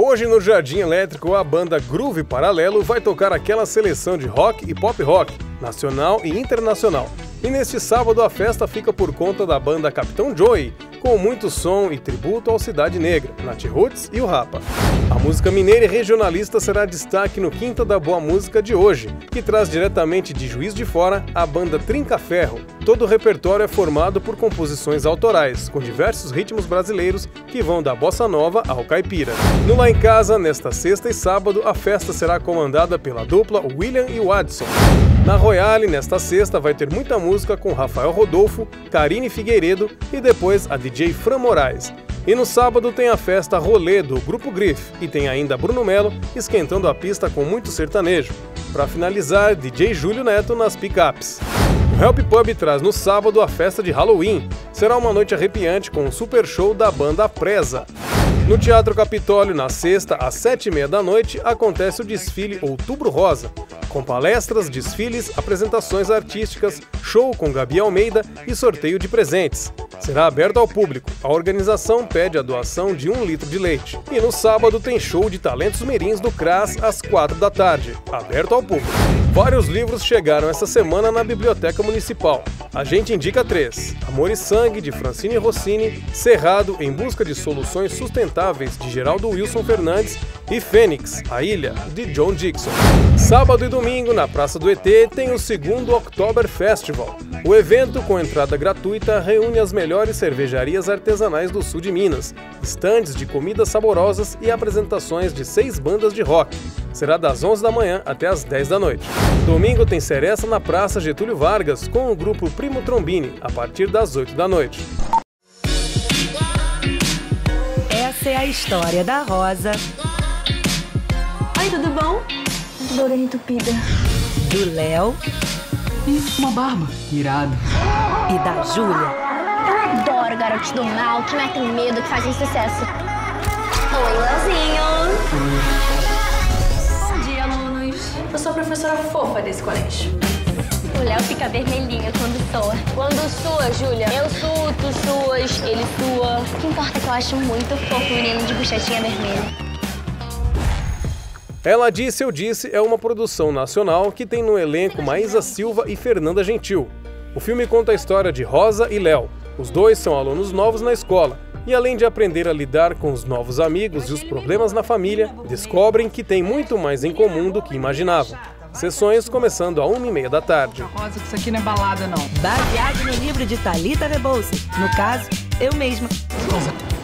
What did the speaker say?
Hoje no Jardim Elétrico, a banda Groove Paralelo vai tocar aquela seleção de rock e pop rock, nacional e internacional. E neste sábado a festa fica por conta da banda Capitão Joey, com muito som e tributo ao Cidade Negra, Nat Roots e o Rapa. A música mineira e regionalista será destaque no Quinta da Boa Música de hoje, que traz diretamente de Juiz de Fora a banda Trinca Ferro. Todo o repertório é formado por composições autorais, com diversos ritmos brasileiros que vão da bossa nova ao caipira. No Lá em Casa, nesta sexta e sábado, a festa será comandada pela dupla William e Wadson. Na Royale, nesta sexta, vai ter muita música com Rafael Rodolfo, Karine Figueiredo e depois a DJ Fran Moraes. E no sábado tem a festa Rolê do Grupo Grife e tem ainda Bruno Melo esquentando a pista com muito sertanejo. Para finalizar, DJ Júlio Neto nas pick-ups. O Help Pub traz no sábado a festa de Halloween. Será uma noite arrepiante com um super show da banda Preza. No Teatro Capitólio, na sexta, às 7h30 da noite, acontece o desfile Outubro Rosa, com palestras, desfiles, apresentações artísticas, show com Gabi Almeida e sorteio de presentes. Será aberto ao público. A organização pede a doação de 1 litro de leite. E no sábado tem show de talentos mirins do CRAS às 4 da tarde, aberto ao público. Vários livros chegaram essa semana na Biblioteca Municipal. A gente indica 3. Amor e Sangue, de Francine Rossini, Cerrado, Em Busca de Soluções Sustentáveis, de Geraldo Wilson Fernandes, e Fênix, A Ilha, de John Dixon. Sábado e domingo, na Praça do ET, tem o 2º Oktober Festival. O evento, com entrada gratuita, reúne as melhores cervejarias artesanais do sul de Minas, estandes de comidas saborosas e apresentações de 6 bandas de rock. Será das 11 da manhã até as 10 da noite. Domingo tem seresta na Praça Getúlio Vargas com o grupo Primo Trombini, a partir das 8 da noite. Essa é a história da Rosa. Oi, tudo bom? Tô orelha entupida. Do Léo. Ih, uma barba. Irado. E da Júlia. Eu adoro garotos do mal que metem medo, que fazem sucesso. Oi, Leozinho. Bom dia, alunos. Eu sou a professora fofa desse colégio. O Léo fica vermelhinho quando soa. Quando sua, Júlia? Eu suo, tu suas, ele sua. O que importa é que eu acho muito fofo o menino de bochechinha vermelha. Ela Disse, Eu Disse é uma produção nacional que tem no elenco Maísa Silva e Fernanda Gentil. O filme conta a história de Rosa e Léo. Os dois são alunos novos na escola e, além de aprender a lidar com os novos amigos e os problemas na família, descobrem que têm muito mais em comum do que imaginavam. Sessões começando às 1h30 da tarde. Rosa, que isso aqui não é balada, não. Baseado no livro de Thalita Rebouças. No caso, eu mesma. Rosa,